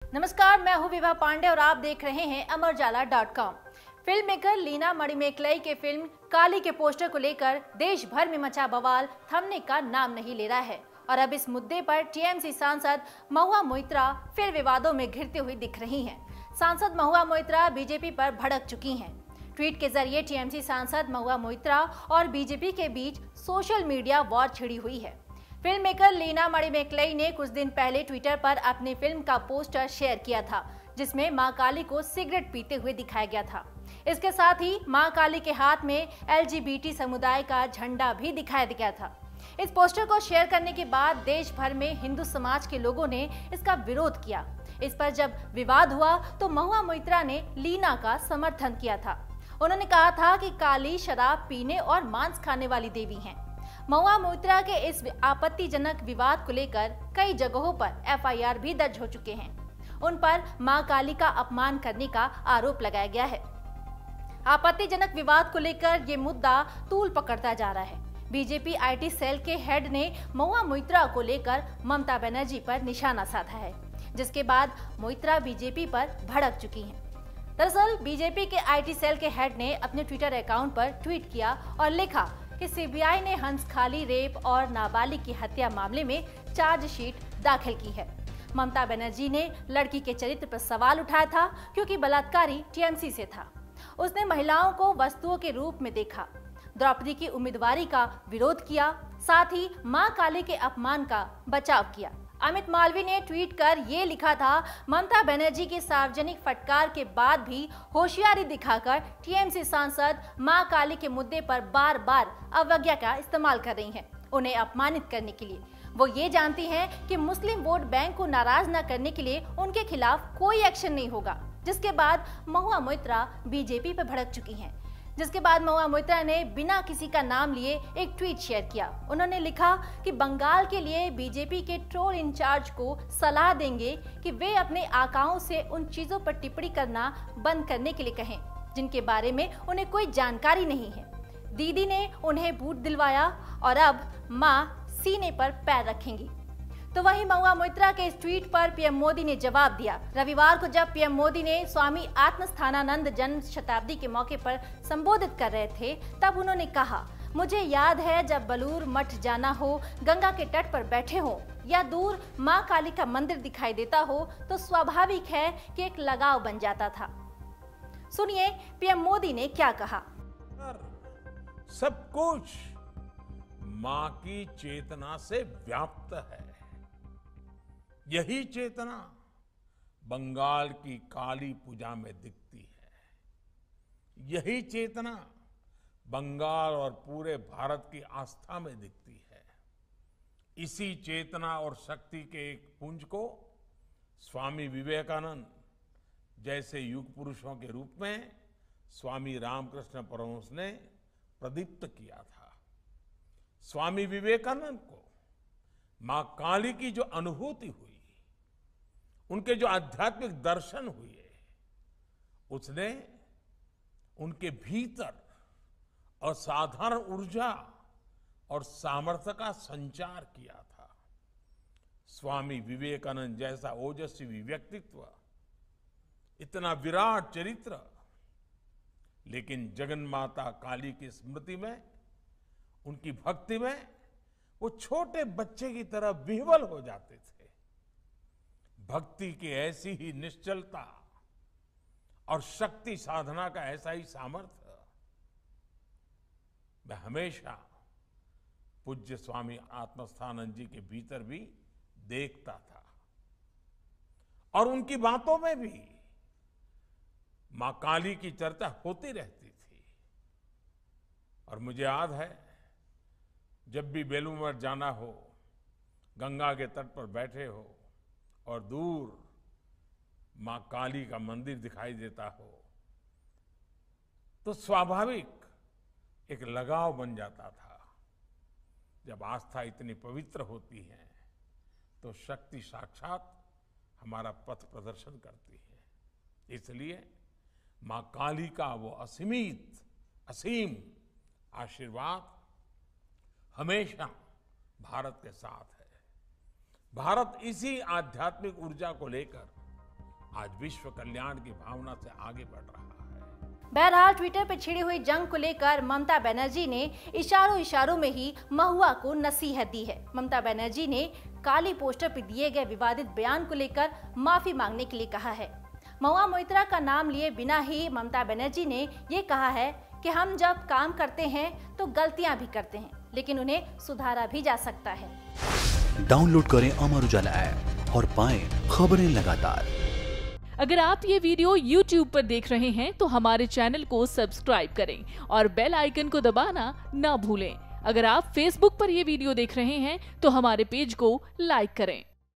नमस्कार, मैं हूं विभा पांडे और आप देख रहे हैं अमरजाला.com। फिल्म मेकर लीना मणिमेकलाई के फिल्म काली के पोस्टर को लेकर देश भर में मचा बवाल थमने का नाम नहीं ले रहा है और अब इस मुद्दे पर टीएमसी सांसद महुआ मोइत्रा फिर विवादों में घिरती हुई दिख रही हैं। सांसद महुआ मोइत्रा बीजेपी पर भड़क चुकी हैं। ट्वीट के जरिए टीएमसी सांसद महुआ मोइत्रा और बीजेपी के बीच सोशल मीडिया वॉर छिड़ी हुई है। फिल्म मेकर लीना मणिमेकलाई ने कुछ दिन पहले ट्विटर पर अपनी फिल्म का पोस्टर शेयर किया था, जिसमें मां काली को सिगरेट पीते हुए दिखाया गया था। इसके साथ ही मां काली के हाथ में LGBT समुदाय का झंडा भी दिखाया गया था। इस पोस्टर को शेयर करने के बाद देश भर में हिंदू समाज के लोगों ने इसका विरोध किया। इस पर जब विवाद हुआ तो महुआ मोइत्रा ने लीना का समर्थन किया था। उन्होंने कहा था कि काली शराब पीने और मांस खाने वाली देवी हैं। महुआ मोइत्रा के इस आपत्तिजनक विवाद को लेकर कई जगहों पर FIR भी दर्ज हो चुके हैं। उन पर मां काली का अपमान करने का आरोप लगाया गया है। आपत्तिजनक विवाद को लेकर ये मुद्दा तूल पकड़ता जा रहा है। बीजेपी IT सेल के हेड ने महुआ मोइत्रा को लेकर ममता बनर्जी पर निशाना साधा है, जिसके बाद मोइत्रा बीजेपी पर भड़क चुकी हैं। दरअसल बीजेपी के IT सेल के हेड ने अपने ट्विटर अकाउंट पर ट्वीट किया और लिखा कि CBI ने हंसखाली रेप और नाबालिग की हत्या मामले में चार्जशीट दाखिल की है। ममता बनर्जी ने लड़की के चरित्र पर सवाल उठाया था, क्योंकि बलात्कारी TMC से था। उसने महिलाओं को वस्तुओं के रूप में देखा, द्रौपदी की उम्मीदवारी का विरोध किया, साथ ही मां काली के अपमान का बचाव किया। अमित मालवीय ने ट्वीट कर ये लिखा था, ममता बनर्जी के सार्वजनिक फटकार के बाद भी होशियारी दिखाकर TMC सांसद मां काली के मुद्दे पर बार बार अवज्ञा का इस्तेमाल कर रही हैं, उन्हें अपमानित करने के लिए। वो ये जानती हैं कि मुस्लिम वोट बैंक को नाराज न करने के लिए उनके खिलाफ कोई एक्शन नहीं होगा। जिसके बाद महुआ मोइत्रा बीजेपी पर भड़क चुकी हैं। जिसके बाद महुआ मोइत्रा ने बिना किसी का नाम लिए एक ट्वीट शेयर किया। उन्होंने लिखा कि बंगाल के लिए बीजेपी के ट्रोल इंचार्ज को सलाह देंगे कि वे अपने आकाओं से उन चीजों पर टिप्पणी करना बंद करने के लिए कहें जिनके बारे में उन्हें कोई जानकारी नहीं है। दीदी ने उन्हें बूट दिलवाया और अब मां सीने पर पैर रखेंगी। तो वहीं महुआ मोइत्रा के इस ट्वीट पर PM मोदी ने जवाब दिया। रविवार को जब PM मोदी ने स्वामी आत्मस्थानानंद जन्म शताब्दी के मौके पर संबोधित कर रहे थे, तब उन्होंने कहा, मुझे याद है जब बलूर मठ जाना हो, गंगा के तट पर बैठे हो या दूर मां काली का मंदिर दिखाई देता हो तो स्वाभाविक है कि एक लगाव बन जाता था। सुनिए PM मोदी ने क्या कहा। सब कुछ मां की चेतना से व्याप्त है। यही चेतना बंगाल की काली पूजा में दिखती है। यही चेतना बंगाल और पूरे भारत की आस्था में दिखती है। इसी चेतना और शक्ति के एक पुंज को स्वामी विवेकानंद जैसे युग पुरुषों के रूप में स्वामी रामकृष्ण परमहंस ने प्रदीप्त किया था। स्वामी विवेकानंद को मां काली की जो अनुभूति हुई, उनके जो आध्यात्मिक दर्शन हुए, उसने उनके भीतर असाधारण ऊर्जा और सामर्थ्य का संचार किया था। स्वामी विवेकानंद जैसा ओजस्वी व्यक्तित्व, इतना विराट चरित्र, लेकिन जगन्माता काली की स्मृति में, उनकी भक्ति में वो छोटे बच्चे की तरह विह्वल हो जाते थे। भक्ति की ऐसी ही निश्चलता और शक्ति साधना का ऐसा ही सामर्थ्य मैं हमेशा पूज्य स्वामी आत्मस्थानंद जी के भीतर भी देखता था। और उनकी बातों में भी मां काली की चर्चा होती रहती थी। और मुझे याद है, जब भी बेलूर मठ जाना हो, गंगा के तट पर बैठे हो और दूर मां काली का मंदिर दिखाई देता हो, तो स्वाभाविक एक लगाव बन जाता था। जब आस्था इतनी पवित्र होती है तो शक्ति साक्षात हमारा पथ प्रदर्शन करती है। इसलिए मां काली का वो असीम आशीर्वाद हमेशा भारत के साथ है। भारत इसी आध्यात्मिक ऊर्जा को लेकर आज विश्व कल्याण की भावना से आगे बढ़ रहा है। बहरहाल ट्विटर पर छिड़ी हुई जंग को लेकर ममता बनर्जी ने इशारों में ही महुआ को नसीहत दी है। ममता बनर्जी ने काली पोस्टर पर दिए गए विवादित बयान को लेकर माफी मांगने के लिए कहा है। महुआ मोइत्रा का नाम लिए बिना ही ममता बनर्जी ने ये कहा है कि हम जब काम करते हैं तो गलतियां भी करते हैं, लेकिन उन्हें सुधारा भी जा सकता है। डाउनलोड करें अमर उजाला ऐप और पाएं खबरें लगातार। अगर आप ये वीडियो YouTube पर देख रहे हैं तो हमारे चैनल को सब्सक्राइब करें और बेल आइकन को दबाना ना भूलें। अगर आप Facebook पर ये वीडियो देख रहे हैं तो हमारे पेज को लाइक करें।